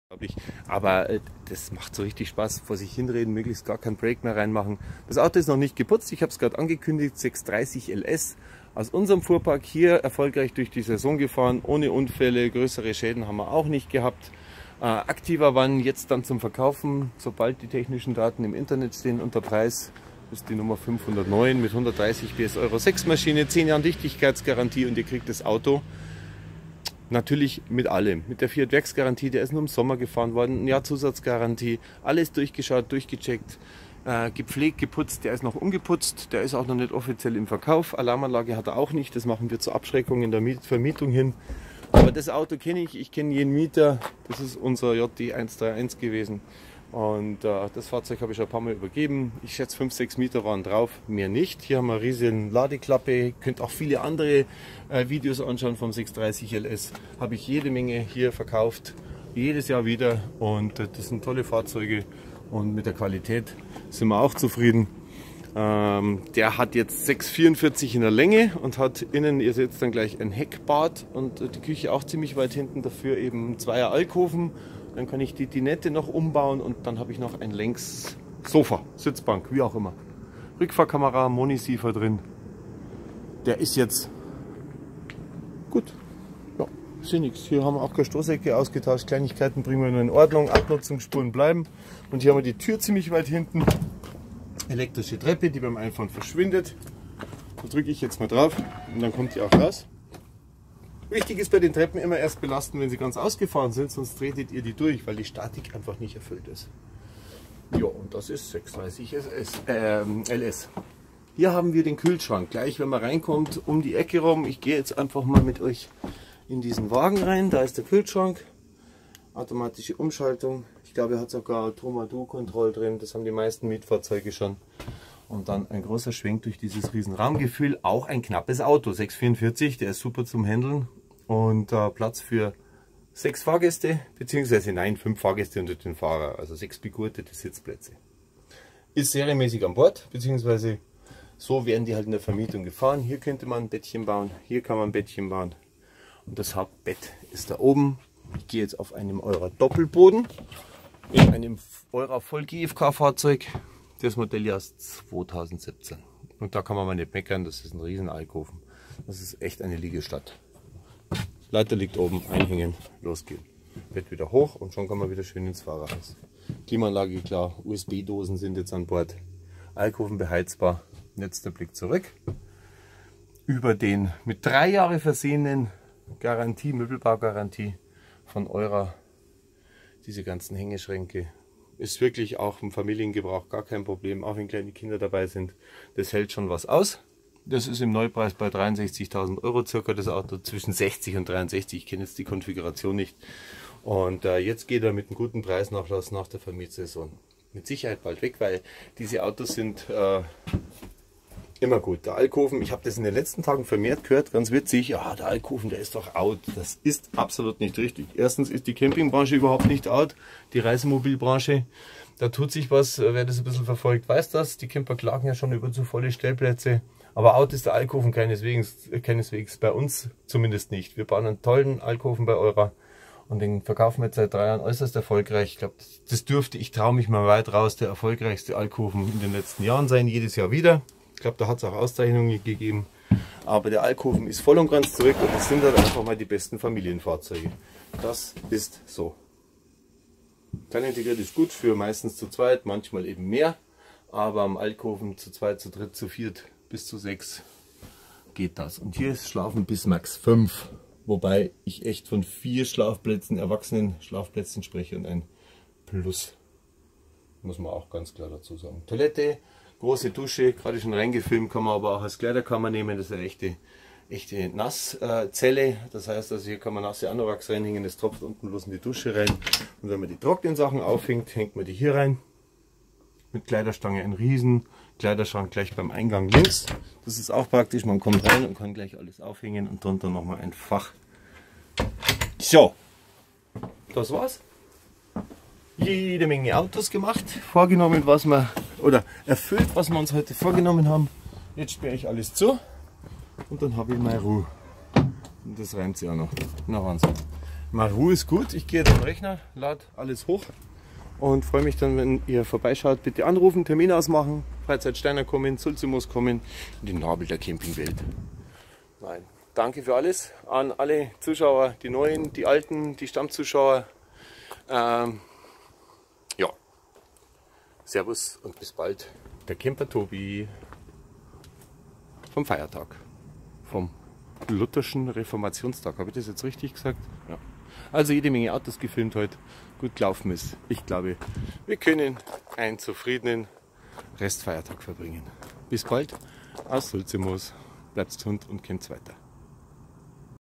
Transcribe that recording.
Aber das macht so richtig Spaß, vor sich hinreden, möglichst gar kein Break mehr reinmachen. Das Auto ist noch nicht geputzt, ich habe es gerade angekündigt, 630 LS. Aus unserem Fuhrpark hier erfolgreich durch die Saison gefahren, ohne Unfälle, größere Schäden haben wir auch nicht gehabt. Aktiver Wann jetzt dann zum Verkaufen, sobald die technischen Daten im Internet stehen, unter Preis ist die Nummer 509 mit 130 PS Euro 6 Maschine, 10 Jahren Dichtigkeitsgarantie und ihr kriegt das Auto natürlich mit allem. Mit der Fiat Werksgarantie, der ist nur im Sommer gefahren worden, ein Jahr Zusatzgarantie, alles durchgeschaut, durchgecheckt, gepflegt, geputzt, der ist noch ungeputzt, der ist auch noch nicht offiziell im Verkauf, Alarmanlage hat er auch nicht, das machen wir zur Abschreckung in der Vermietung hin. Aber das Auto kenne ich kenne jeden Mieter, das ist unser JD 131 gewesen. Und das Fahrzeug habe ich schon ein paar Mal übergeben. Ich schätze 5-6 Mieter waren drauf, mehr nicht. Hier haben wir eine riesige Ladeklappe. Ihr könnt auch viele andere Videos anschauen vom 630 LS. Habe ich jede Menge hier verkauft, jedes Jahr wieder. Und das sind tolle Fahrzeuge und mit der Qualität sind wir auch zufrieden. Der hat jetzt 6,44 in der Länge und hat innen, ihr seht dann gleich, ein Heckbad und die Küche auch ziemlich weit hinten. Dafür eben 2er Alkoven. Dann kann ich die Dinette noch umbauen und dann habe ich noch ein Längssofa, Sitzbank, wie auch immer. Rückfahrkamera, Monisiefer drin. Der ist jetzt gut. Ja, ist ja nichts. Hier haben wir auch keine Stoßecke ausgetauscht. Kleinigkeiten bringen wir nur in Ordnung. Abnutzungsspuren bleiben. Und hier haben wir die Tür ziemlich weit hinten. Elektrische Treppe, die beim Einfahren verschwindet. Da drücke ich jetzt mal drauf und dann kommt die auch raus. Wichtig ist bei den Treppen immer erst belasten, wenn sie ganz ausgefahren sind, sonst tretet ihr die durch, weil die Statik einfach nicht erfüllt ist. Ja, und das ist 630 LS. Hier haben wir den Kühlschrank. Gleich, wenn man reinkommt, um die Ecke rum. Ich gehe jetzt einfach mal mit euch in diesen Wagen rein. Da ist der Kühlschrank. Automatische Umschaltung. Ich glaube, er hat sogar Tomadu-Kontroll drin. Das haben die meisten Mietfahrzeuge schon. Und dann ein großer Schwenk durch dieses riesen Raumgefühl. Auch ein knappes Auto. 644, der ist super zum Handeln. Und Platz für 6 Fahrgäste, beziehungsweise nein, 5 Fahrgäste und den Fahrer. Also 6 begurtete Sitzplätze. Ist serienmäßig an Bord, beziehungsweise so werden die halt in der Vermietung gefahren. Hier könnte man ein Bettchen bauen, hier kann man ein Bettchen bauen. Und das Hauptbett ist da oben. Ich gehe jetzt auf einem Eurer Doppelboden in einem Eurer Voll GFK Fahrzeug. Das Modelljahr ist 2017. Und da kann man mal nicht meckern, das ist ein riesen Alkoven. Das ist echt eine Liegestadt. Leiter liegt oben, einhängen, losgehen. Bett wieder hoch und schon kann man wieder schön ins Fahrerhaus. Klimaanlage klar, USB-Dosen sind jetzt an Bord. Alkoven beheizbar. Jetzt der Blick zurück. Über den mit 3 Jahre versehenen Garantie, Möbelbaugarantie von Eurer. Diese ganzen Hängeschränke. Ist wirklich auch im Familiengebrauch gar kein Problem, auch wenn kleine Kinder dabei sind. Das hält schon was aus. Das ist im Neupreis bei 63.000 Euro circa, das Auto zwischen 60 und 63. Ich kenne jetzt die Konfiguration nicht. Und jetzt geht er mit einem guten Preisnachlass nach der Vermietsaison mit Sicherheit bald weg, weil diese Autos sind immer gut. Der Alkoven, ich habe das in den letzten Tagen vermehrt gehört, ganz witzig, ja, der Alkoven, der ist doch out. Das ist absolut nicht richtig. Erstens ist die Campingbranche überhaupt nicht out, die Reisemobilbranche. Da tut sich was, wer das ein bisschen verfolgt, weiß das. Die Camper klagen ja schon über zu volle Stellplätze. Aber out ist der Alkoven keineswegs, bei uns zumindest nicht. Wir bauen einen tollen Alkoven bei Eurer und den verkaufen wir jetzt seit 3 Jahren äußerst erfolgreich. Ich glaube, das dürfte, ich traue mich mal weit raus, der erfolgreichste Alkoven in den letzten Jahren sein, jedes Jahr wieder. Ich glaube, da hat es auch Auszeichnungen gegeben. Aber der Alkoven ist voll und ganz zurück und das sind halt einfach mal die besten Familienfahrzeuge. Das ist so. Klein integriert ist gut für meistens zu zweit, manchmal eben mehr. Aber am Alkoven zu zweit, zu dritt, zu viert bis zu 6 geht das. Und hier ist Schlafen bis Max 5. Wobei ich echt von 4 Schlafplätzen, erwachsenen Schlafplätzen spreche und ein Plus. Muss man auch ganz klar dazu sagen. Toilette, große Dusche, gerade schon reingefilmt, kann man aber auch als Kleiderkammer nehmen. Das ist eine echte Nasszelle. Das heißt, also hier kann man nasse Anoraks reinhängen, das tropft unten bloß in die Dusche rein. Und wenn man die trockenen Sachen aufhängt, hängt man die hier rein. Mit Kleiderstange ein riesen Kleiderschrank gleich beim Eingang links. Das ist auch praktisch, man kommt rein und kann gleich alles aufhängen und drunter nochmal ein Fach. So, das war's. Jede Menge Autos gemacht, vorgenommen, was wir, oder erfüllt, was wir uns heute vorgenommen haben. Jetzt sperre ich alles zu und dann habe ich meine Ruhe. Und das reimt sich auch noch. Na Wahnsinn. Mal Ruhe ist gut. Ich gehe jetzt am Rechner, lade alles hoch und freue mich dann, wenn ihr vorbeischaut. Bitte anrufen, Termin ausmachen, Freizeitsteiner kommen, Sulzimos kommen, in den Nabel der Campingwelt. Nein, danke für alles an alle Zuschauer, die neuen, die alten, die Stammzuschauer. Ja, Servus und bis bald. Der Camper Tobi vom Feiertag, vom Lutherschen Reformationstag. Habe ich das jetzt richtig gesagt? Ja. Also jede Menge Autos gefilmt heute, gut gelaufen ist. Ich glaube, wir können einen zufriedenen Restfeiertag verbringen. Bis bald aus Sulzimos. Bleibt gesund und kämpft weiter.